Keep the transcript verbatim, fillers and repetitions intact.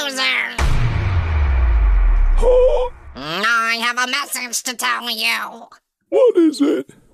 loser! Huh? I have a message to tell you. What is it?